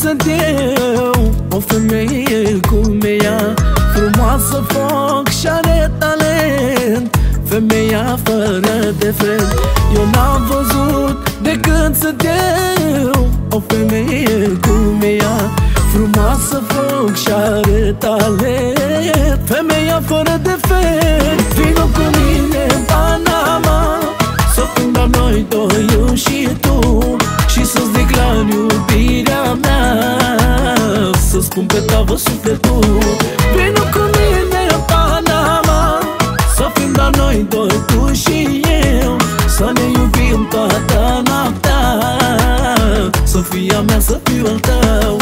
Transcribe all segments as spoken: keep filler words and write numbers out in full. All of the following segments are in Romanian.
sunt eu, o femeie cum e ea, frumoasă, foc și are talent, femeia fără defect. Eu n-am văzut de când sunt eu o femeie cum e ea, frumoasă, foc și are talent, femeia fără defect. Vino cu mine în Panama, să fim la noi doi, eu și tu, și să-ți declar iubirea mea, să spun pe tavă sufletul. Vino cu mine în Panama, să fim la noi doi, tu și eu, să ne iubim toată noaptea, să fii a mea, să fiu al tău.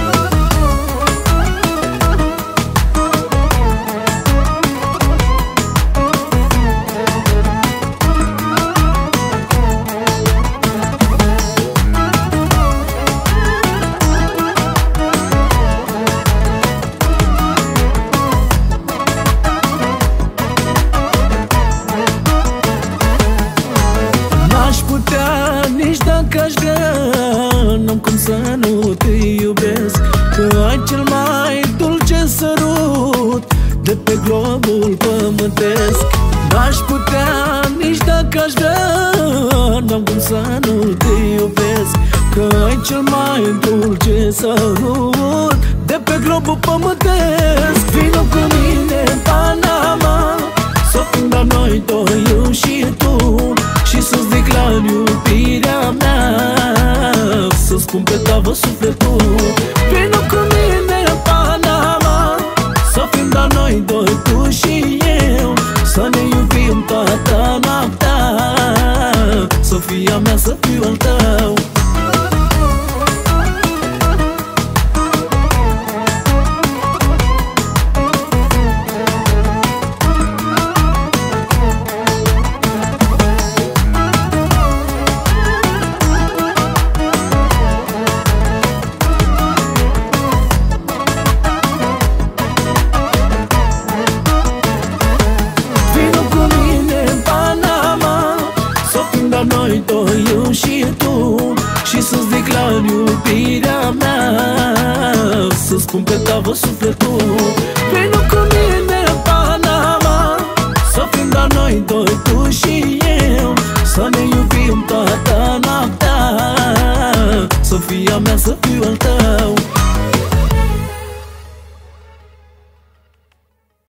Nici dacă aș vrea, n-am cum să nu te iubesc, că ai cel mai dulce sărut de pe globul pământesc. N-aș putea, nici dacă aș vrea, n-am cum să nu te iubesc, că ai cel mai dulce sărut de pe globul pământesc. Vino cu mine în Panama, să fim la noi doi, eu și tu, și să-ți declar iubirea mea, să spun pe tavă sufletul. Vino cu mine în Panama, să fim la noi doi, tu și eu, să ne iubim toată noaptea, să fii a mea, să fiu al tău. Noi doi, eu și tu, și să-ți declar iubirea mea, să spun pe tavă sufletul. Vino cu mine în Panama, să fim la noi doi, tu și eu, să ne iubim toată noaptea, să fii a mea, să fiu al tău.